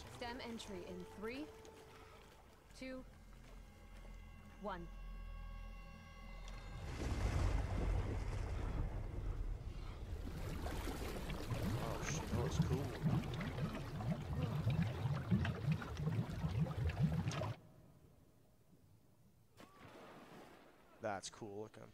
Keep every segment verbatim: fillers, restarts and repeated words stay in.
Stem entry in three, two, one. Oh shit, that looks cool. That's cool looking.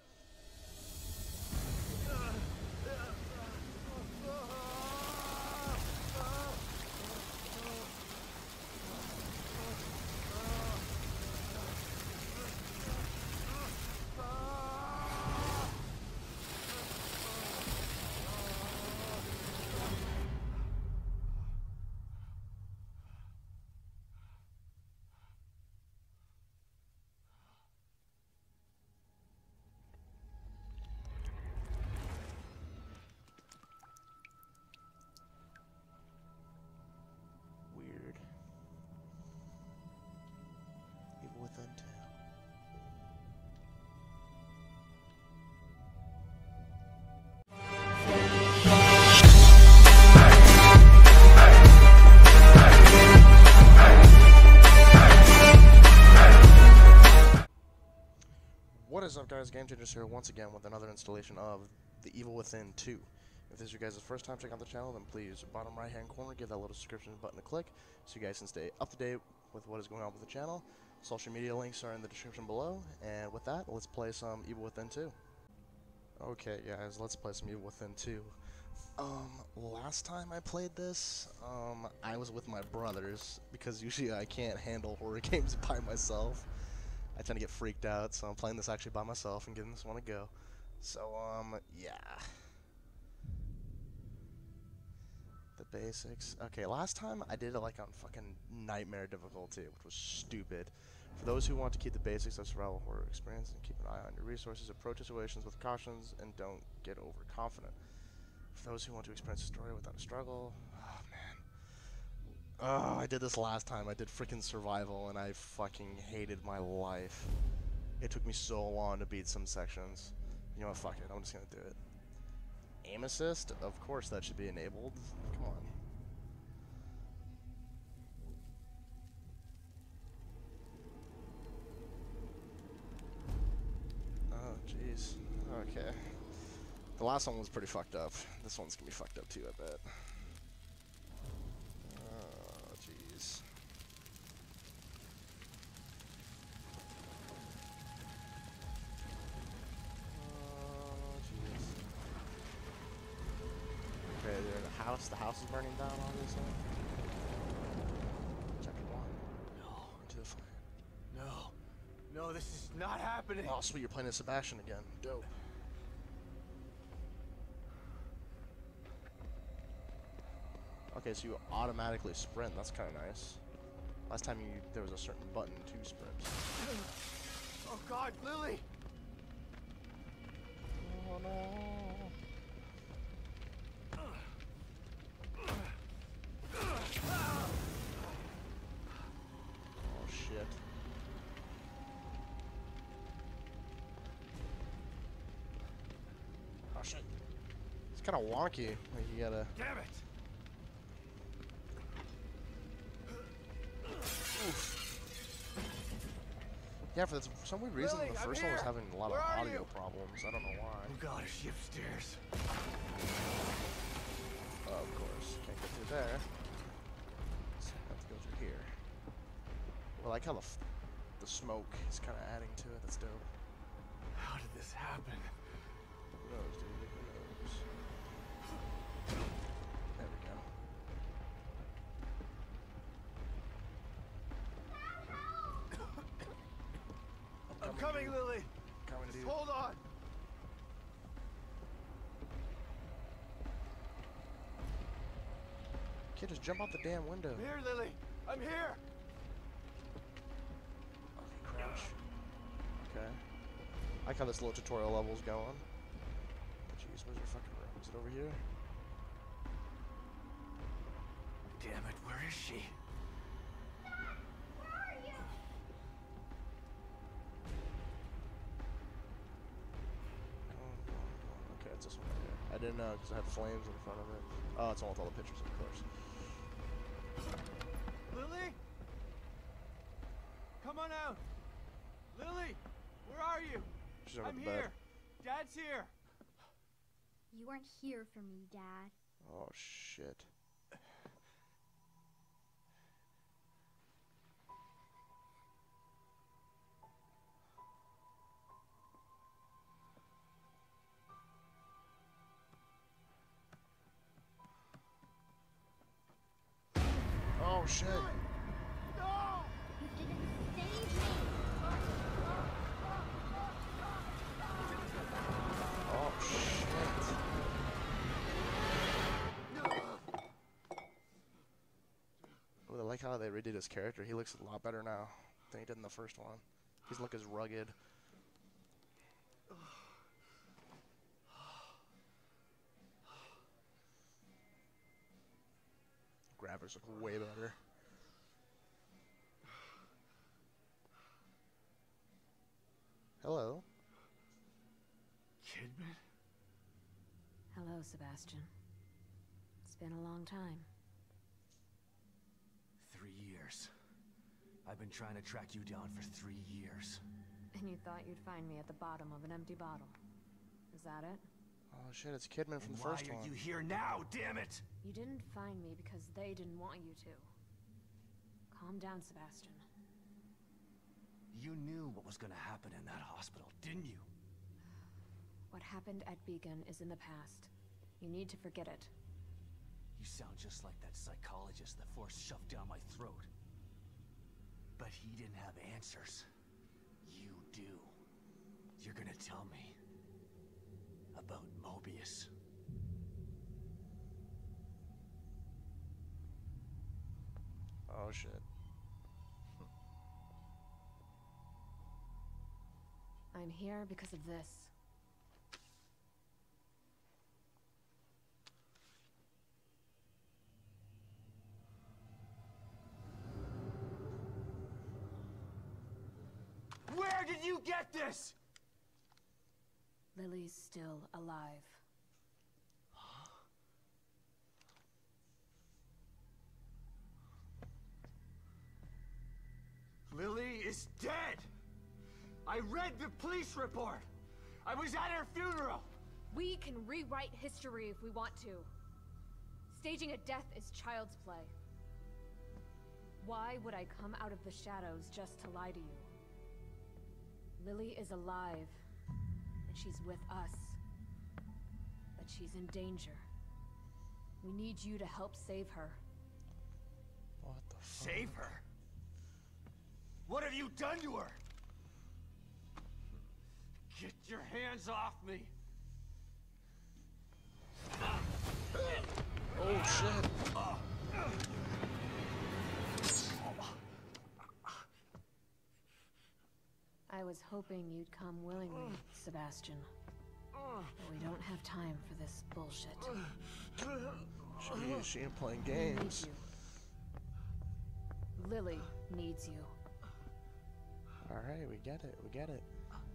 Within two. What is up, guys? Game Changers here once again with another installation of The Evil Within two. If this is your guys' first time checking out the channel, then please, bottom right hand corner, give that little subscription button a click so you guys can stay up to date with what is going on with the channel. Social media links are in the description below, and with that, let's play some Evil Within two. Okay, guys, let's play some Evil Within two. Um, last time I played this, um, I was with my brothers, because usually I can't handle horror games by myself. I tend to get freaked out, so I'm playing this actually by myself and giving this one a go. So, um, yeah. The basics. Okay, last time I did it like on fucking nightmare difficulty, which was stupid. For those who want to keep the basics of survival horror experience and keep an eye on your resources, approach situations with cautions and don't get overconfident. For those who want to experience a story without a struggle, oh man. Oh, I did this last time. I did freaking survival and I fucking hated my life. It took me so long to beat some sections. You know what, fuck it, I'm just gonna do it. Aim assist? Of course that should be enabled. Come on. Oh, jeez. Okay. The last one was pretty fucked up. This one's gonna be fucked up too, I bet. Oh, jeez. Okay, they're in the house. The house is burning down, obviously. Chapter one. No. Into the fire. No. No, this is not happening. Oh, sweet, you're playing as Sebastian again. Dope. Okay, so you automatically sprint. That's kind of nice. Last time you there was a certain button to sprint. Oh God, Lily! Oh no. Oh shit. Oh shit. It's kind of wonky. Like you gotta. Damn it! Oof. Yeah, for, this, for some weird reason, Lily, the I'm first one was here. having a lot Where of are audio you? problems. I don't know why. Oh God, is she upstairs? Oh, of course. Can't get through there. So I have to go through here. Well, I like how the, f the smoke is kind of adding to it. That's dope. How did this happen? Who knows, dude? Who knows? There we go. I'm coming, Lily. Coming, dude. Hold on. Kid, just jump out the damn window. I'm here, Lily. I'm here. Okay, crouch. Okay. I like how this little tutorial level's going. Jeez, where's your fucking room? Is it over here? Damn it, where is she? Okay, it's this one right here. I didn't know because I had flames in front of it. Oh, it's all with all the pictures, of course. run out. Lily, where are you? She's over I'm the here. bed. Dad's here. You weren't here for me, Dad. Oh shit. Oh shit. No! You didn't save me! Oh shit. Oh, I like how they redid his character. He looks a lot better now than he did in the first one. He's look as rugged. Graphics look way better. Hello. Kidman? Hello, Sebastian. It's been a long time. Three years. I've been trying to track you down for three years. And you thought you'd find me at the bottom of an empty bottle. Is that it? Oh shit, it's Kidman from And the why first are one. you here now, damn it? You didn't find me because they didn't want you to. Calm down, Sebastian. You knew what was gonna happen in that hospital, didn't you? What happened at Beacon is in the past. You need to forget it. You sound just like that psychologist the Force shoved down my throat. But he didn't have answers. You do. You're gonna tell me about Mobius. Oh shit. I'm here because of this. Where did you get this? Lily's still alive. Lily is dead! I read the police report! I was at her funeral! We can rewrite history if we want to. Staging a death is child's play. Why would I come out of the shadows just to lie to you? Lily is alive, and she's with us. But she's in danger. We need you to help save her. What the fuck? Save her? What have you done to her? Get your hands off me! Oh shit. I was hoping you'd come willingly, Sebastian. But we don't have time for this bullshit. She, she ain't playing We need games. you. Lily needs you. Alright, we get it, we get it.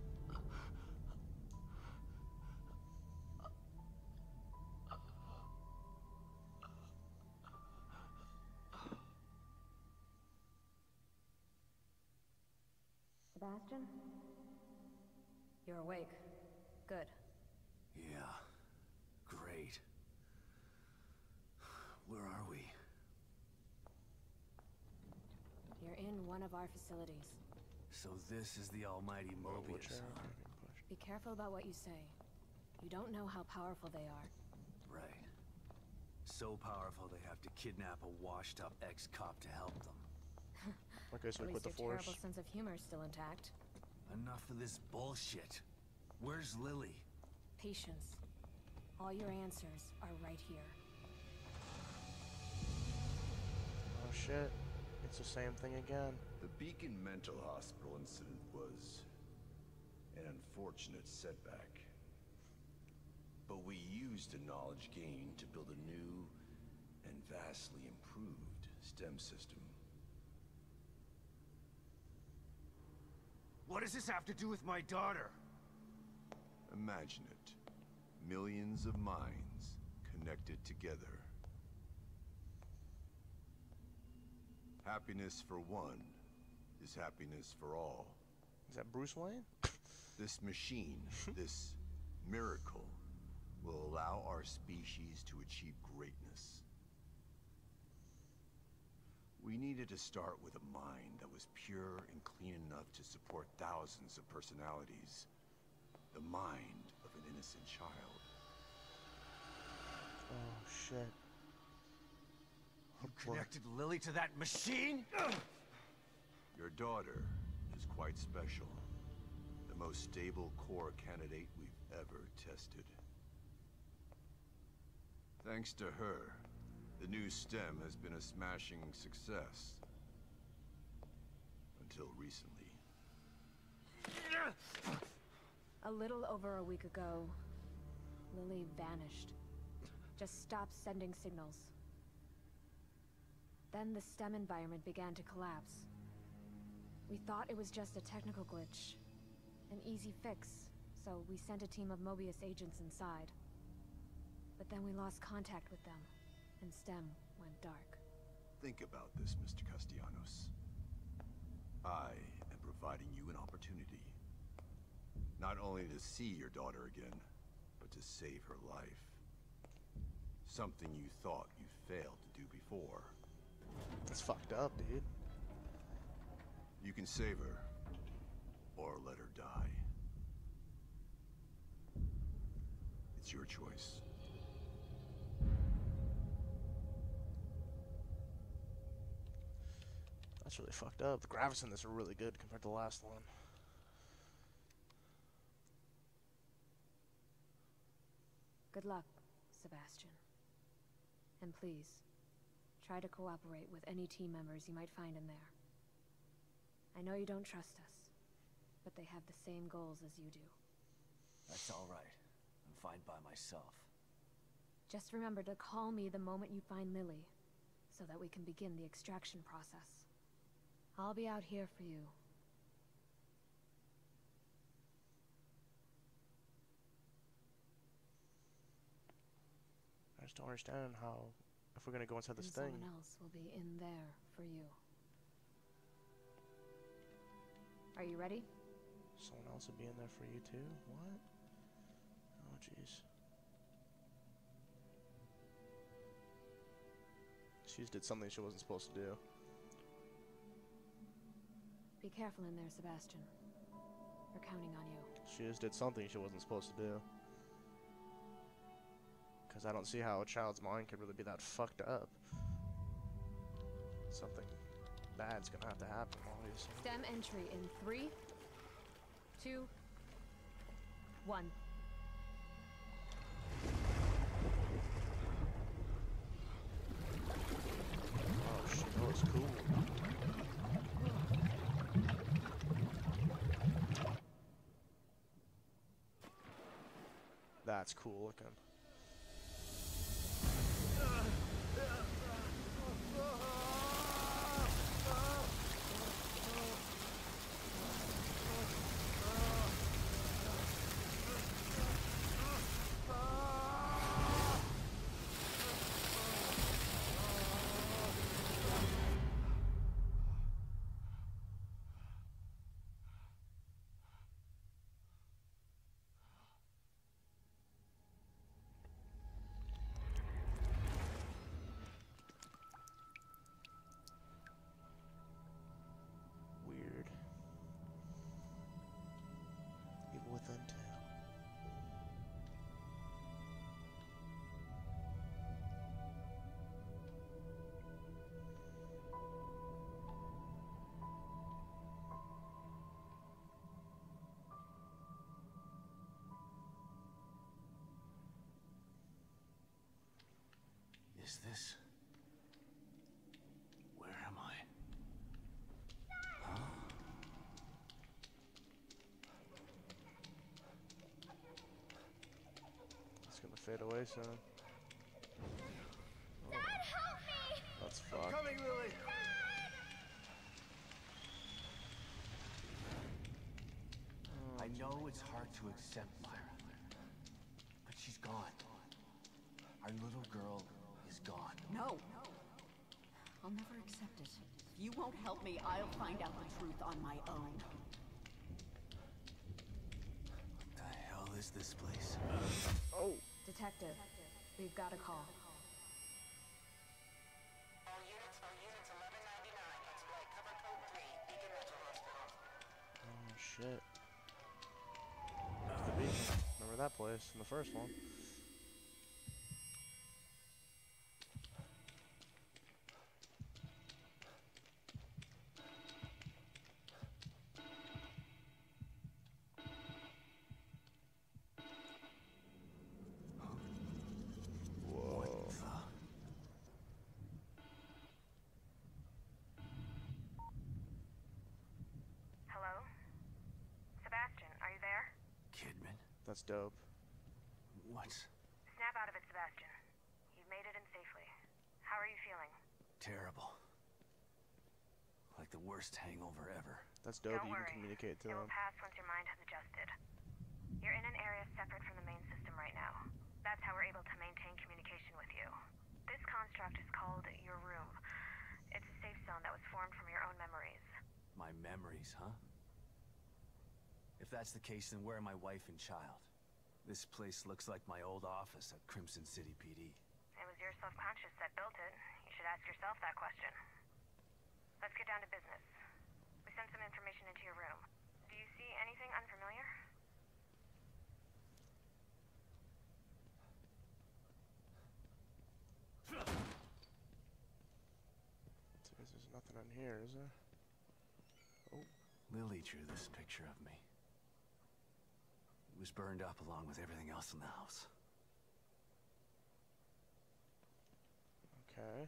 Sebastian? You're awake. Good. Yeah, great. Where are we? You're in one of our facilities. So this is the almighty Mobius, Wheelchair, huh? push. Be careful about what you say. You don't know how powerful they are. Right. So powerful they have to kidnap a washed-up ex-cop to help them. Okay, so At we quit least the your force. terrible sense of humor is still intact. Enough of this bullshit. Where's Lily? Patience. All your answers are right here. Oh shit. It's the same thing again. The Beacon Mental Hospital incident was an unfortunate setback. But we used the knowledge gained to build a new and vastly improved STEM system. What does this have to do with my daughter? Imagine it. Millions of minds connected together. Happiness for one, is happiness for all. Is that Bruce Wayne? This machine, this miracle, will allow our species to achieve greatness. We needed to start with a mind that was pure and clean enough to support thousands of personalities. The mind of an innocent child. Oh, shit. You connected Lily to that machine? Your daughter is quite special. The most stable core candidate we've ever tested. Thanks to her, the new stem has been a smashing success. Until recently. A little over a week ago, Lily vanished. Just stopped sending signals. Then the STEM environment began to collapse. We thought it was just a technical glitch. An easy fix, so we sent a team of Mobius agents inside. But then we lost contact with them, and STEM went dark. Think about this, Mister Castellanos. I am providing you an opportunity. Not only to see your daughter again, but to save her life. Something you thought you failed to do before. That's fucked up, dude. You can save her, or let her die. It's your choice. That's really fucked up. The graphics in this are really good compared to the last one. Good luck, Sebastian. And please, try to cooperate with any team members you might find in there. I know you don't trust us, but they have the same goals as you do. That's all right. I'm fine by myself. Just remember to call me the moment you find Lily, so that we can begin the extraction process. I'll be out here for you. I just don't understand how, if we're gonna go inside this And thing. someone else will be in there for you. Are you ready? Someone else would be in there for you too? What? Oh, jeez. She just did something she wasn't supposed to do. Be careful in there, Sebastian. We're counting on you. She just did something she wasn't supposed to do. Because I don't see how a child's mind could really be that fucked up. Something bad's gonna have to happen, obviously. STEM entry in three, two, one. Oh shit, that looks cool. That's cool looking. Weird. Evil within too. Is this... Where am I? It's gonna fade away soon. Dad, help me! That's fucked. Coming, Lily! I know it's hard to accept, Myra, but she's gone. Our little girl is gone. No! I'll never accept it. If you won't help me, I'll find out the truth on my own. What the hell is this place? Oh! Detective, we've got a call. All units, all units, eleven ninety-nine. Exploit cover code three, Beacon Mental Hospital. Oh shit. That's the Beacon. Remember that place in the first one. That's dope. What's... Snap out of it, Sebastian. You've made it in safely. How are you feeling? Terrible. Like the worst hangover ever. That's dope. Don't You worry. can communicate to It them. will pass once your mind has adjusted. You're in an area separate from the main system right now. That's how we're able to maintain communication with you. This construct is called your room. It's a safe zone that was formed from your own memories. My memories, huh? If that's the case, then where are my wife and child? This place looks like my old office at Crimson City P D. It was your self-conscious that built it. You should ask yourself that question. Let's get down to business. We sent some information into your room. Do you see anything unfamiliar? There's nothing in here, is there? Oh. Lily drew this picture of me. It was burned up along with everything else in the house. Okay.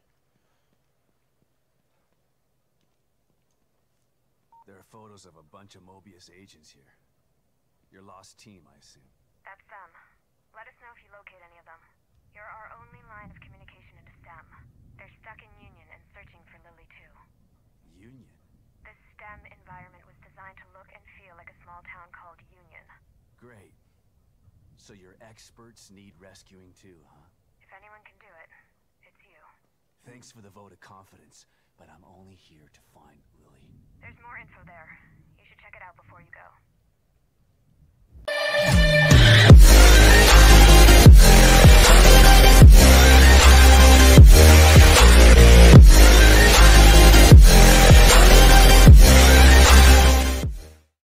There are photos of a bunch of Mobius agents here. Your lost team, I assume. That's them. Let us know if you locate any of them. You're our only line of communication into STEM. They're stuck in Union and searching for Lily too. Union? This STEM environment was designed to look and feel like a small town called Union. Great. So your experts need rescuing too, huh? If anyone can do it, it's you. Thanks for the vote of confidence, but I'm only here to find Lily. There's more info there. You should check it out before you go.